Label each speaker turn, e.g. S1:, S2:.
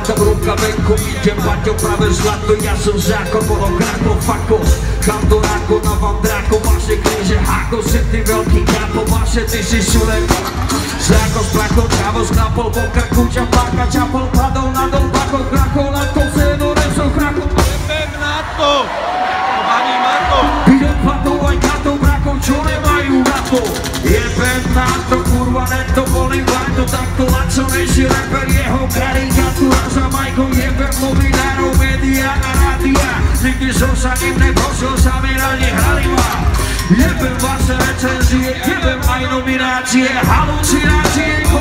S1: tam ruka venku, idem Paťo práve zlato, ja som zákon, bolo krako, fako. Chamto rako, na vám drako, vaše kríže, hako, si ty veľký kapo, vaše ty si šulek. Záko s plachom, kávo sklapol, po kraku, čapáka, čapol, padol na dol, bako, krako, na to cenu, repsol, krako.
S2: Jebem na to, pani Mato.
S1: Idem platov aj katov, brakov, čo nemajú na to. Jebem na to, kurva, neto boli varto, takto laconejší rapper, jeho karikatúra za Majkom, jebem novinárov, média a rádia. Nikdy som sa ním nepošol, sami radi hrali ma. Jebem vaše recenzie, jebem aj nominácie, halucinácie.